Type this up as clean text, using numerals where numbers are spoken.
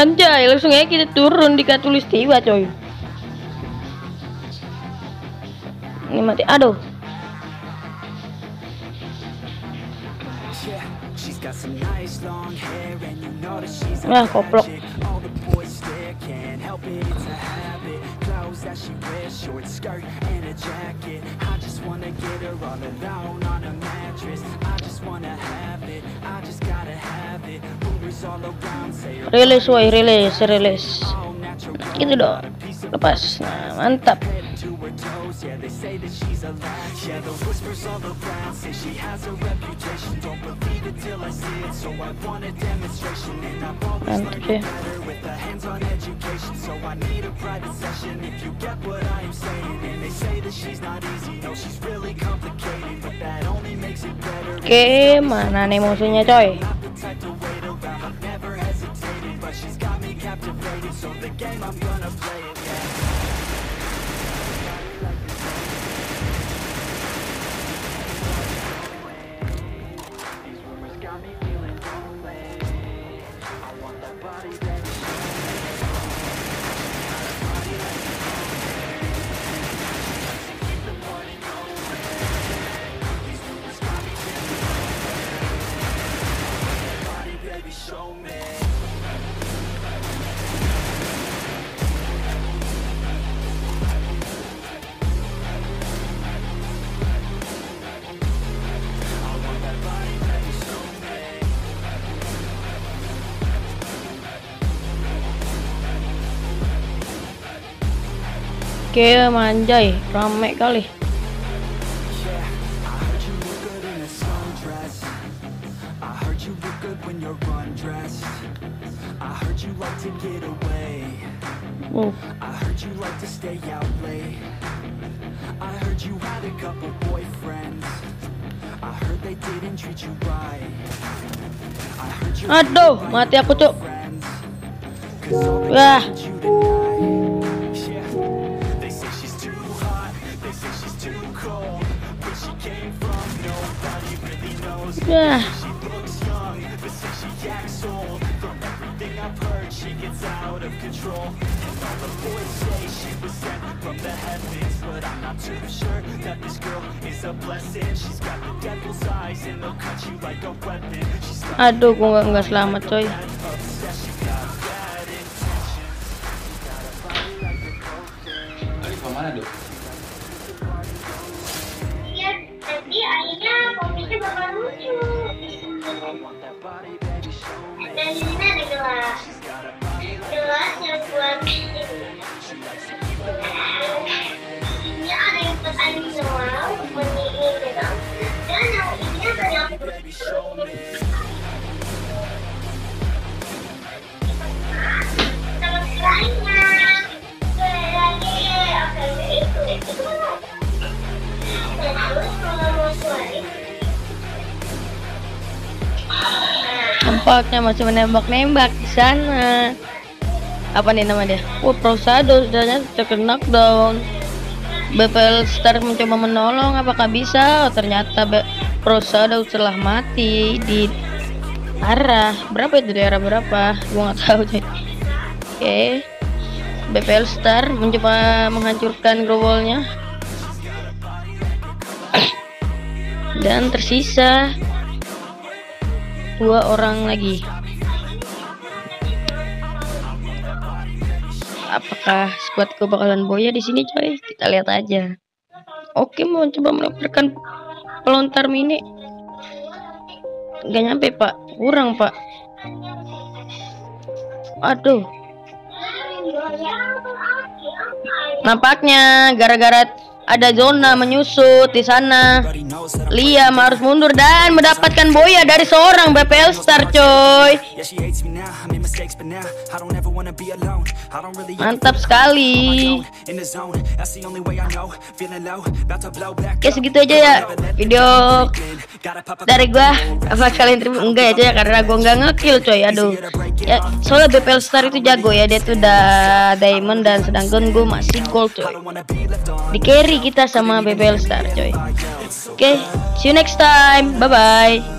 Anjay, langsung aja kita turun di Katulistiwa coy. Ini mati, aduh. Nah, koplok. Rilis woy, rilis. Gitu dong. Lepas. Nah, mantap. Mantap ya. Oke, mana nih musuhnya coy? Oke, manjay, rame kali. Aduh, mati aku cuk. Wah. Yeah. Aduh, gua nggak selamat coy. Kemana tuh? Ya, nanti akhirnya komiknya bakal lucu. Dan di sini ada gelas yang buat ini ada yang buat animal, bunyi gitu. Dan yang ini ada yang sama lainnya. Nampaknya masih menembak-nembak di sana. Apa nih nama dia? Prosado sudah terkena knockdown. BPL Star mencoba menolong, apakah bisa? Oh, ternyata Prosado telah mati di arah berapa itu, di arah berapa? Gua nggak tahu deh. Oke. BPL Star mencoba menghancurkan growolnya. Dan tersisa 2 orang lagi. Apakah squadku bakalan boya di sini coy? Kita lihat aja. Oke, mau coba melemparkan pelontar mini. Gak nyampe pak, kurang pak. Aduh. Nampaknya gara-gara ada zona menyusut di sana, Liam harus mundur dan mendapatkan boya dari seorang BPL Star coy. Mantap sekali. Oke, segitu aja ya video dari gua. Apa kalian terima? Enggak ya coy, karena gua nggak ngekill coy. Aduh ya, soalnya BPL Star itu jago ya, dia tuh udah diamond dan sedangkan gua masih gold coy. Di carry kita sama BPL Star coy. Oke, see you next time, bye bye.